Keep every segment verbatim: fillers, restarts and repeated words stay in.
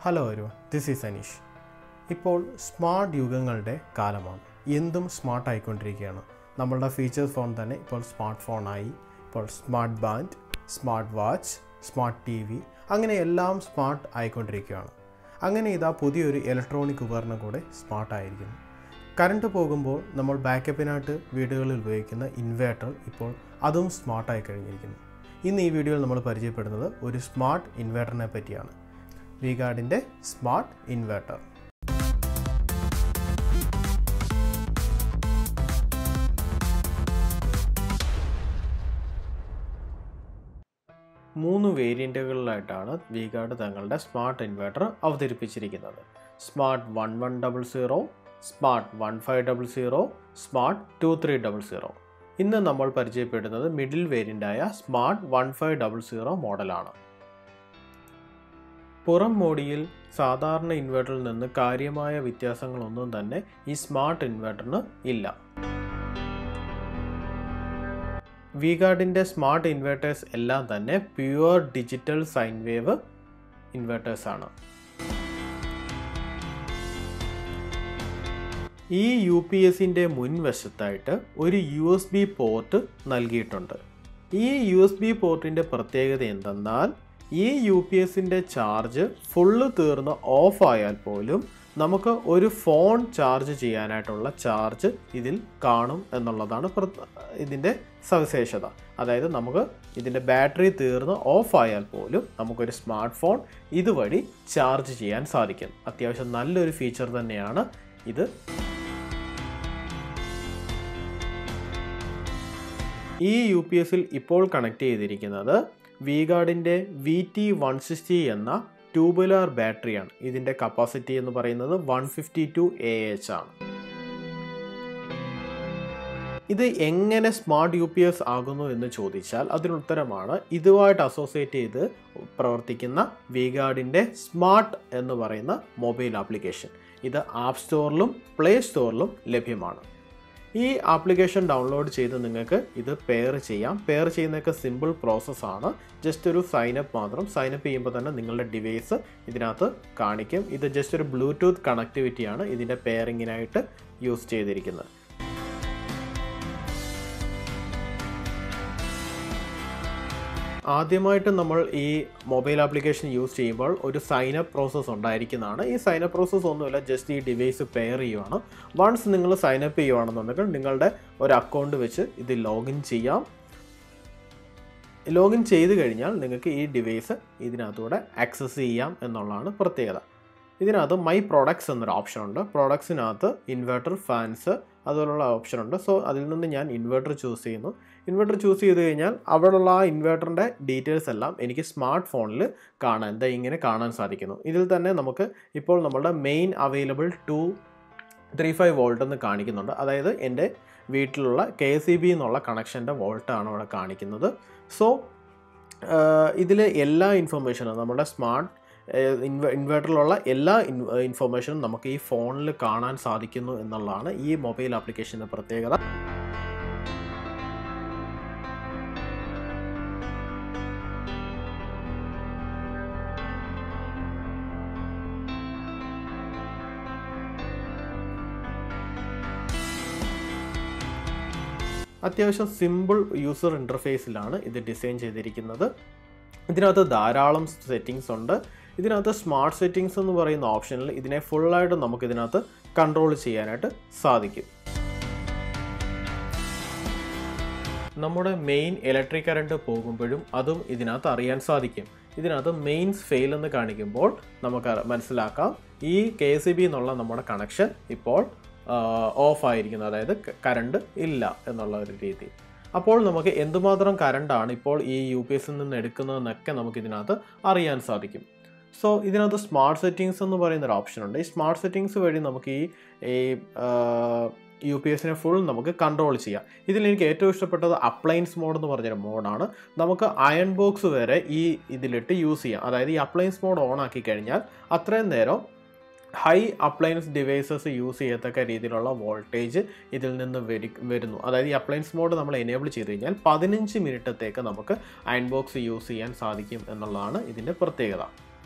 Hello everyone, this is Aneesh. ഇപ്പോൾ smart യുഗങ്ങളുടെ കാലമാണ്. എന്തും സ്മാർട്ട് ആയിക്കൊണ്ടിരിക്കുകയാണ്. നമ്മളുടെ ഫീച്ചേഴ്സ് ഫോൺ തന്നെ ഇപ്പോൾ സ്മാർട്ട് ഫോണായി. ഇപ്പോൾ smart band, smart watch, smart T V, അങ്ങനെ എല്ലാം സ്മാർട്ട് ആയിക്കൊണ്ടിരിക്കുകയാണ്. അങ്ങനെ ഇതാ പുതിയൊരു ഇലക്ട്രോണിക് ഉപകരണം കൂടെ സ്മാർട്ടായിരിക്കുന്നു. കറണ്ട് പോകുമ്പോൾ നമ്മൾ ബാക്കപ്പിനായിട്ട് വീടുകളിൽ ഉപയോഗിക്കുന്ന ഇൻവേർട്ടർ ഇപ്പോൾ അതും സ്മാർട്ടായി കഴിഞ്ഞിരിക്കുന്നു. ഇന്ന് ഈ വീഡിയോയിൽ നമ്മൾ പരിചയപ്പെടുന്നത് ഒരു സ്മാർട്ട് ഇൻവേർട്ടറിനെ പറ്റിയാണ്. V-Guardന്റെ സ്മാർട്ട് ഇൻവേർട്ടർ. മൂന്ന് വേരിയൻറ്റുകളിലായിട്ടാണ് V-Guard തങ്ങളുടെ സ്മാർട്ട് ഇൻവേർട്ടർ അവതരിപ്പിച്ചിരിക്കുന്നത്. Smart one one double zero, smart one five double zero, smart two three double zero. ഇന്ന് നമ്മൾ പരിചയപ്പെടുന്നത് മിഡിൽ വേരിയൻ്റായ smart one five double zero മോഡലാണ്. പുറം മോഡിയിൽ സാധാരണ ഇൻവേർട്ടറിൽ നിന്ന് കാര്യമായ വ്യത്യാസങ്ങളൊന്നും തന്നെ ഈ സ്മാർട്ട് ഇൻവേർട്ടറിന് ഇല്ല. V-Guardന്റെ സ്മാർട്ട് ഇൻവേർട്ടേഴ്സ് എല്ലാം തന്നെ pure digital sine wave inverters ആണ്. ഈ യു പി എസിൻ്റെ മുൻവശത്തായിട്ട് ഒരു യു എസ് ബി പോർട്ട് നൽകിയിട്ടുണ്ട്. ഈ യു എസ് ബി പോർട്ടിൻ്റെ പ്രത്യേകത എന്തെന്നാൽ ഈ യു പി എസിൻ്റെ ചാർജ് ഫുള്ള് തീർന്ന് ഓഫ് ആയാൽ പോലും നമുക്ക് ഒരു ഫോൺ ചാർജ് ചെയ്യാനായിട്ടുള്ള ചാർജ് ഇതിൽ കാണും എന്നുള്ളതാണ് ഇതിൻ്റെ സവിശേഷത. അതായത് നമുക്ക് ഇതിൻ്റെ ബാറ്ററി തീർന്ന് ഓഫ് ആയാൽ പോലും നമുക്കൊരു സ്മാർട്ട് ഫോൺ ഇതുവഴി ചാർജ് ചെയ്യാൻ സാധിക്കും. അത്യാവശ്യം നല്ലൊരു ഫീച്ചർ തന്നെയാണ് ഇത്. ഈ യു പി എസിൽ ഇപ്പോൾ കണക്ട് ചെയ്തിരിക്കുന്നത് V-Guardന്റെ വി ടി വൺ സിക്സ്റ്റി എന്ന ട്യൂബുലാർ ബാറ്ററിയാണ്. ഇതിൻ്റെ കപ്പാസിറ്റി എന്ന് പറയുന്നത് one fifty two A H ആണ്. ഇത് എങ്ങനെ സ്മാർട്ട് യു പി എസ് ആകുന്നു എന്ന് ചോദിച്ചാൽ അതിനുത്തരമാണ് ഇതുമായിട്ട് അസോസിയേറ്റ് ചെയ്ത് പ്രവർത്തിക്കുന്ന V-Guardന്റെ സ്മാർട്ട് എന്ന് പറയുന്ന മൊബൈൽ ആപ്ലിക്കേഷൻ. ഇത് ആപ്പ് സ്റ്റോറിലും പ്ലേ സ്റ്റോറിലും ലഭ്യമാണ്. ഈ ആപ്ലിക്കേഷൻ ഡൗൺലോഡ് ചെയ്ത് നിങ്ങൾക്ക് ഇത് പെയർ ചെയ്യാം. പെയർ ചെയ്യുന്നതൊക്കെ സിമ്പിൾ പ്രോസസ്സാണ്. ജസ്റ്റ് ഒരു സൈനപ്പ് മാത്രം. സൈനപ്പ് ചെയ്യുമ്പോൾ തന്നെ നിങ്ങളുടെ ഡിവൈസ് ഇതിനകത്ത് കാണിക്കും. ഇത് ജസ്റ്റ് ഒരു ബ്ലൂടൂത്ത് കണക്ടിവിറ്റിയാണ് ഇതിൻ്റെ പെയറിങ്ങിനായിട്ട് യൂസ് ചെയ്തിരിക്കുന്നത്. ആദ്യമായിട്ട് നമ്മൾ ഈ മൊബൈൽ ആപ്ലിക്കേഷൻ യൂസ് ചെയ്യുമ്പോൾ ഒരു സൈനപ്പ് പ്രോസസ്സ് ഉണ്ടായിരിക്കുന്നതാണ്. ഈ സൈനപ്പ് പ്രോസസ്സ് ഒന്നുമില്ല, ജസ്റ്റ് ഈ ഡിവൈസ് പെയർ ചെയ്യുവാണ്. വൺസ് നിങ്ങൾ സൈനപ്പ് ചെയ്യുവാണെന്നുണ്ടെങ്കിൽ നിങ്ങളുടെ ഒരു അക്കൗണ്ട് വെച്ച് ഇത് ലോഗിൻ ചെയ്യാം. ലോഗിൻ ചെയ്ത് കഴിഞ്ഞാൽ നിങ്ങൾക്ക് ഈ ഡിവൈസ് ഇതിനകത്തൂടെ ആക്സസ് ചെയ്യാം എന്നുള്ളതാണ് പ്രത്യേകത. ഇതിനകത്ത് മൈ പ്രോഡക്ട്സ് എന്നൊരു ഓപ്ഷൻ ഉണ്ട്. പ്രോഡക്ട്സിനകത്ത് ഇൻവെർട്ടർ, ഫാൻസ് അതുപോലുള്ള ഓപ്ഷൻ ഉണ്ട്. സോ അതിൽ നിന്ന് ഞാൻ ഇൻവെർട്ടർ ചൂസ് ചെയ്യുന്നു. ഇൻവെർട്ടർ ചൂസ് ചെയ്ത് കഴിഞ്ഞാൽ അവിടെയുള്ള ആ ഇൻവെർട്ടറിൻ്റെ ഡീറ്റെയിൽസ് എല്ലാം എനിക്ക് സ്മാർട്ട് ഫോണിൽ കാണാൻ എന്താ ഇങ്ങനെ കാണാൻ സാധിക്കുന്നു. ഇതിൽ തന്നെ നമുക്ക് ഇപ്പോൾ നമ്മളുടെ main available two three five volt എന്ന് കാണിക്കുന്നുണ്ട്. അതായത് എൻ്റെ വീട്ടിലുള്ള കെ എസ് ഇ ബി എന്നുള്ള കണക്ഷൻ്റെ വോൾട്ടാണ് അവിടെ കാണിക്കുന്നത്. സോ ഇതിൽ എല്ലാ ഇൻഫർമേഷനും നമ്മുടെ സ്മാർട്ട് ഇൻവെ ഇൻവെർട്ടറിലുള്ള എല്ലാ ഇൻഫർമേഷനും നമുക്ക് ഈ ഫോണിൽ കാണാൻ സാധിക്കുന്നു എന്നുള്ളതാണ് ഈ മൊബൈൽ ആപ്ലിക്കേഷൻ്റെ പ്രത്യേകത. അത്യാവശ്യം സിമ്പിൾ യൂസർ ഇൻ്റർഫേസിലാണ് ഇത് ഡിസൈൻ ചെയ്തിരിക്കുന്നത്. ഇതിനകത്ത് ധാരാളം സെറ്റിങ്സ് ഉണ്ട്. ഇതിനകത്ത് സ്മാർട്ട് സെറ്റിങ്സ് എന്ന് പറയുന്ന ഓപ്ഷനിൽ ഇതിനെ ഫുള്ളായിട്ട് നമുക്ക് ഇതിനകത്ത് കൺട്രോൾ ചെയ്യാനായിട്ട് സാധിക്കും. നമ്മുടെ മെയിൻ ഇലക്ട്രിക് കറണ്ട് പോകുമ്പോഴും അതും ഇതിനകത്ത് അറിയാൻ സാധിക്കും. ഇതിനകത്ത് മെയിൻസ് ഫെയിൽ എന്ന് കാണിക്കുമ്പോൾ നമുക്ക് മനസ്സിലാക്കാം ഈ കെ എസ് ഇ ബി എന്നുള്ള നമ്മുടെ കണക്ഷൻ ഇപ്പോൾ ഓഫ് ആയിരിക്കുന്നത്, അതായത് കറണ്ട് ഇല്ല എന്നുള്ള ഒരു രീതി. അപ്പോൾ നമുക്ക് എന്തുമാത്രം കറണ്ടാണ് ഇപ്പോൾ ഈ യു പി എസിൽ നിന്ന് എടുക്കുന്നതെന്നൊക്കെ നമുക്ക് ഇതിനകത്ത് അറിയാൻ സാധിക്കും. സോ ഇതിനകത്ത് സ്മാർട്ട് സെറ്റിങ്സ് എന്ന് പറയുന്നൊരു ഓപ്ഷൻ ഉണ്ട്. ഈ സ്മാർട്ട് സെറ്റിങ്സ് വഴി നമുക്ക് ഈ ഈ യു പി എസിനെ ഫുൾ നമുക്ക് കൺട്രോൾ ചെയ്യാം. ഇതിൽ എനിക്ക് ഏറ്റവും ഇഷ്ടപ്പെട്ടത് അപ്ലയൻസ് മോഡ് എന്ന് പറഞ്ഞൊരു മോഡാണ്. നമുക്ക് അയൺ ബോക്സ് വരെ ഈ ഇതിലിട്ട് യൂസ് ചെയ്യാം. അതായത് ഈ അപ്ലയൻസ് മോഡ് ഓൺ ആക്കി കഴിഞ്ഞാൽ അത്രയും നേരം ഹൈ അപ്ലയൻസ് ഡിവൈസസ് യൂസ് ചെയ്യത്തക്ക രീതിയിലുള്ള വോൾട്ടേജ് ഇതിൽ നിന്ന് വരി വരുന്നു. അതായത് ഈ അപ്ലയൻസ് മോഡ് നമ്മൾ എനേബിൾ ചെയ്ത് കഴിഞ്ഞാൽ പതിനഞ്ച് മിനിറ്റത്തേക്ക് നമുക്ക് അയൺ ബോക്സ് യൂസ് ചെയ്യാൻ സാധിക്കും എന്നുള്ളതാണ് ഇതിൻ്റെ പ്രത്യേകത.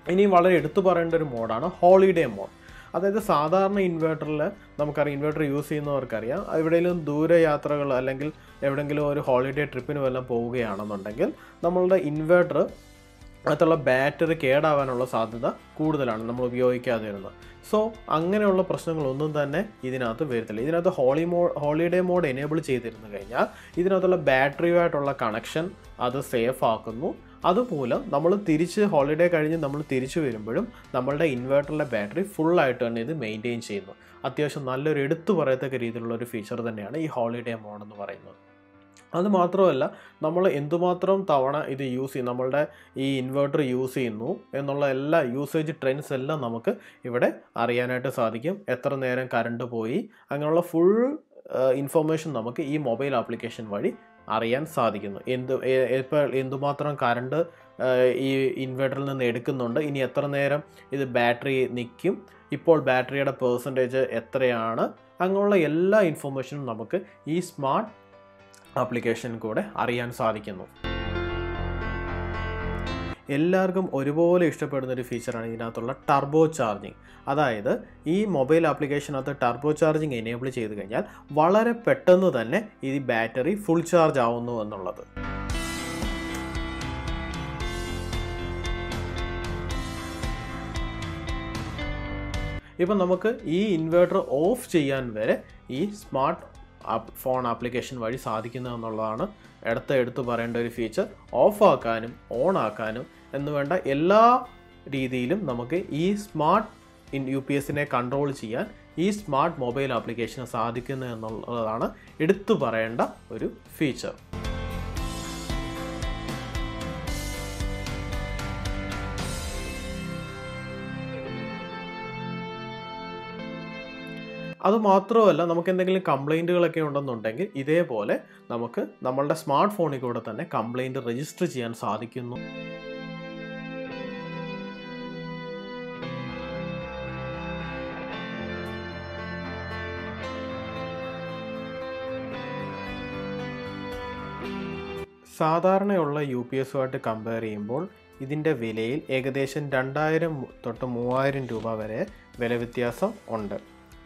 ഇനി വളരെ എടുത്തു പറയേണ്ട ഒരു മോഡാണ് ഹോളിഡേ മോഡ്. അതായത് സാധാരണ ഇൻവേർട്ടറിൽ നമുക്കറിയാം, ഇൻവേർട്ടർ യൂസ് ചെയ്യുന്നവർക്കറിയാം, എവിടെയെങ്കിലും ദൂരയാത്രകൾ അല്ലെങ്കിൽ എവിടെയെങ്കിലും ഒരു ഹോളിഡേ ട്രിപ്പിന് വല്ലതും പോവുകയാണെന്നുണ്ടെങ്കിൽ നമ്മളുടെ ഇൻവേർട്ടർ അതിലുള്ള ബാറ്ററി കേടാവാനുള്ള സാധ്യത കൂടുതലാണ് നമ്മൾ ഉപയോഗിക്കാതെ വരുന്നത്. സോ അങ്ങനെയുള്ള പ്രശ്നങ്ങളൊന്നും തന്നെ ഇതിനകത്ത് വരത്തില്ല. ഇതിനകത്ത് ഹോളി മോ ഹോളിഡേ മോഡ് എനേബിൾ ചെയ്തിരുന്നു കഴിഞ്ഞാൽ ഇതിനകത്തുള്ള ബാറ്ററിയുമായിട്ടുള്ള കണക്ഷൻ അത് സേഫ് ആക്കുന്നു. അതുമൂലം നമ്മൾ തിരിച്ച് ഹോളിഡേ കഴിഞ്ഞ് നമ്മൾ തിരിച്ചു വരുമ്പോഴും നമ്മളുടെ ഇൻവേർട്ടറിലെ ബാറ്ററി ഫുള്ളായിട്ട് തന്നെ ഇത് മെയിൻറ്റെയിൻ ചെയ്യുന്നു. അത്യാവശ്യം നല്ലൊരു എടുത്തു പറയത്തക്ക രീതിയിലുള്ള ഒരു ഫീച്ചർ തന്നെയാണ് ഈ ഹോളിഡേ മോഡ് എന്ന് പറയുന്നത്. അതുമാത്രമല്ല, നമ്മൾ എന്തുമാത്രം തവണ ഇത് യൂസ് ചെയ്യും, നമ്മളുടെ ഈ ഇൻവേർട്ടർ യൂസ് ചെയ്യുന്നു എന്നുള്ള എല്ലാ യൂസേജ് ട്രെൻഡ്സ് എല്ലാം നമുക്ക് ഇവിടെ അറിയാനായിട്ട് സാധിക്കും. എത്ര നേരം കറണ്ട് പോയി, അങ്ങനെയുള്ള ഫുൾ ഇൻഫർമേഷൻ നമുക്ക് ഈ മൊബൈൽ ആപ്ലിക്കേഷൻ വഴി അറിയാൻ സാധിക്കുന്നു. എന്ത് ഇപ്പോൾ എന്തുമാത്രം കറണ്ട് ഈ ഇൻവേർട്ടറിൽ നിന്ന് എടുക്കുന്നുണ്ട്, ഇനി എത്ര നേരം ഇത് ബാറ്ററി നിൽക്കും, ഇപ്പോൾ ബാറ്ററിയുടെ പെർസെൻറ്റേജ് എത്രയാണ്, അങ്ങനെയുള്ള എല്ലാ ഇൻഫർമേഷനും നമുക്ക് ഈ സ്മാർട്ട് ആപ്ലിക്കേഷൻ കൂടെ അറിയാൻ സാധിക്കുന്നു. എല്ലാവർക്കും ഒരുപോലെ ഇഷ്ടപ്പെടുന്ന ഒരു ഫീച്ചറാണ് ഇതിനകത്തുള്ള ടർബോ ചാർജിങ്. അതായത് ഈ മൊബൈൽ ആപ്ലിക്കേഷനകത്ത് ടർബോ ചാർജിങ് എനേബിൾ ചെയ്ത് കഴിഞ്ഞാൽ വളരെ പെട്ടെന്ന് തന്നെ ഈ ബാറ്ററി ഫുൾ ചാർജ് ആവുന്നു എന്നുള്ളത്. ഇപ്പം നമുക്ക് ഈ ഇൻവേർട്ടർ ഓഫ് ചെയ്യാൻ വരെ ഈ സ്മാർട്ട് ഫോൺ ആപ്ലിക്കേഷൻ വഴി സാധിക്കുന്നു എന്നുള്ളതാണ് അടുത്ത എടുത്തു പറയേണ്ട ഒരു ഫീച്ചർ. ഓഫ് ആക്കാനും ഓൺ ആക്കാനും എന്ന് വേണ്ട എല്ലാ രീതിയിലും നമുക്ക് ഈ സ്മാർട്ട് ഇൻ യു പി എസിനെ കൺട്രോൾ ചെയ്യാൻ ഈ സ്മാർട്ട് മൊബൈൽ ആപ്ലിക്കേഷന് സാധിക്കുന്നു എന്നുള്ളതാണ് എടുത്തു പറയേണ്ട ഒരു ഫീച്ചർ. അതുമാത്രമല്ല, നമുക്ക് എന്തെങ്കിലും കംപ്ലൈൻറ്റുകളൊക്കെ ഉണ്ടെന്നുണ്ടെങ്കിൽ ഇതേപോലെ നമുക്ക് നമ്മളുടെ സ്മാർട്ട് ഫോണിൽ കൂടെ തന്നെ കംപ്ലൈൻറ്റ് രജിസ്റ്റർ ചെയ്യാൻ സാധിക്കുന്നു. സാധാരണയുള്ള യു പി എസുമായിട്ട് കമ്പയർ ചെയ്യുമ്പോൾ ഇതിൻ്റെ വിലയിൽ ഏകദേശം രണ്ടായിരം തൊട്ട് മൂവായിരം രൂപ വരെ വില വ്യത്യാസം ഉണ്ട്.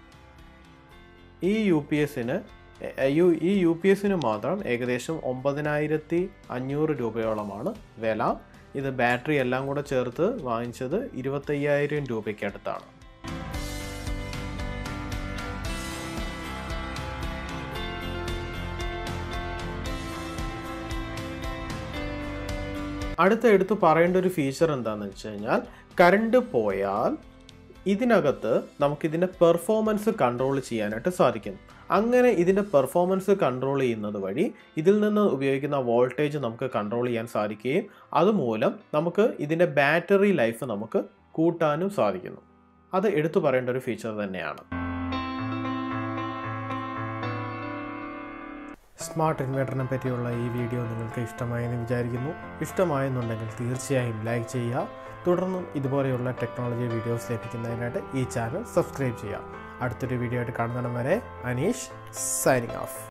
ഈ യു പി എസിന് ഈ യു പി എസിന് മാത്രം ഏകദേശം ഒമ്പതിനായിരത്തി അഞ്ഞൂറ് രൂപയോളമാണ് വില. ഇത് ബാറ്ററി എല്ലാം കൂടെ ചേർത്ത് വാങ്ങിച്ചത് ഇരുപത്തയ്യായിരം രൂപയ്ക്ക് അടുത്താണ്. അടുത്ത എടുത്ത് പറയേണ്ട ഒരു ഫീച്ചർ എന്താണെന്ന് വെച്ച് കഴിഞ്ഞാൽ, കറണ്ട് പോയാൽ ഇതിനകത്ത് നമുക്കിതിൻ്റെ പെർഫോമൻസ് കൺട്രോൾ ചെയ്യാനായിട്ട് സാധിക്കും. അങ്ങനെ ഇതിൻ്റെ പെർഫോമൻസ് കൺട്രോൾ ചെയ്യുന്നത് വഴി ഇതിൽ നിന്ന് ഉപയോഗിക്കുന്ന വോൾട്ടേജ് നമുക്ക് കൺട്രോൾ ചെയ്യാൻ സാധിക്കുകയും അതുമൂലം നമുക്ക് ഇതിൻ്റെ ബാറ്ററി ലൈഫ് നമുക്ക് കൂട്ടാനും സാധിക്കുന്നു. അത് എടുത്തു പറയേണ്ട ഒരു ഫീച്ചർ തന്നെയാണ്. സ്മാർട്ട് ഇൻവേർട്ടറിനെ പറ്റിയുള്ള ഈ വീഡിയോ നിങ്ങൾക്ക് ഇഷ്ടമായെന്ന് വിചാരിക്കുന്നു. ഇഷ്ടമായെന്നുണ്ടെങ്കിൽ തീർച്ചയായും ലൈക്ക് ചെയ്യുക. തുടർന്നും ഇതുപോലെയുള്ള ടെക്നോളജി വീഡിയോസ് ലഭിക്കുന്നതിനായിട്ട് ഈ ചാനൽ സബ്സ്ക്രൈബ് ചെയ്യുക. അടുത്തൊരു വീഡിയോ ആയിട്ട് കാണുന്നിടം വരെ അനീഷ് സൈനിങ് ഓഫ്.